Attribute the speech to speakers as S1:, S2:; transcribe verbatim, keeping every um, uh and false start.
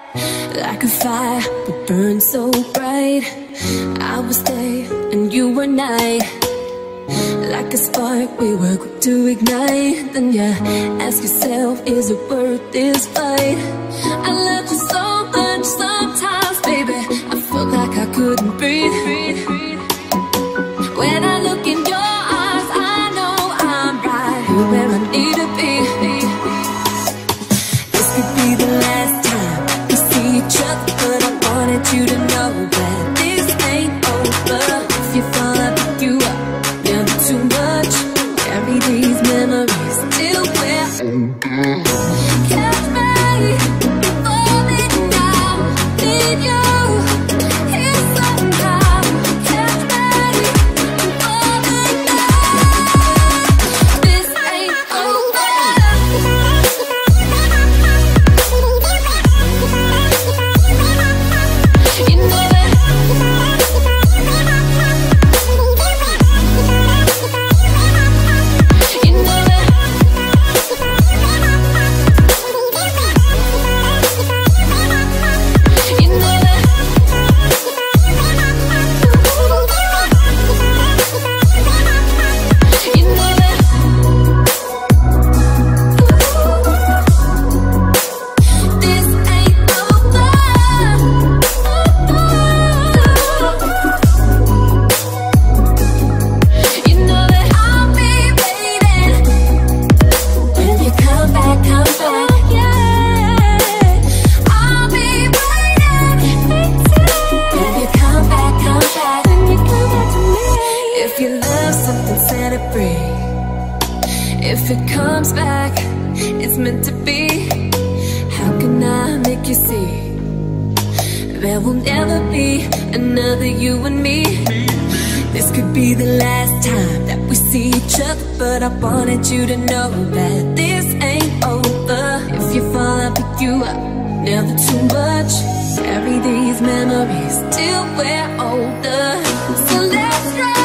S1: Like a fire that burns so bright, I was day and you were night. Like a spark we were quick to ignite. Then you ask yourself, is it worth this fight? I loved you so much sometimes, baby, I felt like I couldn't breathe. When I look in your eyes, I know I'm right here where I need to be. This could be the last time we see each other, but I wanted you to know that this ain't over. If you fall, I pick you up, never too much. Carry these memories till we're older. Catch me falling down, need you here somehow. Catch me falling down. This ain't over. You know that. You know that. You know that. You know that. This ain't over. You know that I'll be waiting. When you come back, come back, yeah. I'll be waiting. When you come back, come back, when you come back to me. If you love something, set it free. If it comes back, it's meant to be. How can I make you see? There will never be another you and me. This could be the last time that we see each other, but I wanted you to know that this ain't over. If you fall, I'll pick you up, never too much. Carry these memories till we're older. So let's try.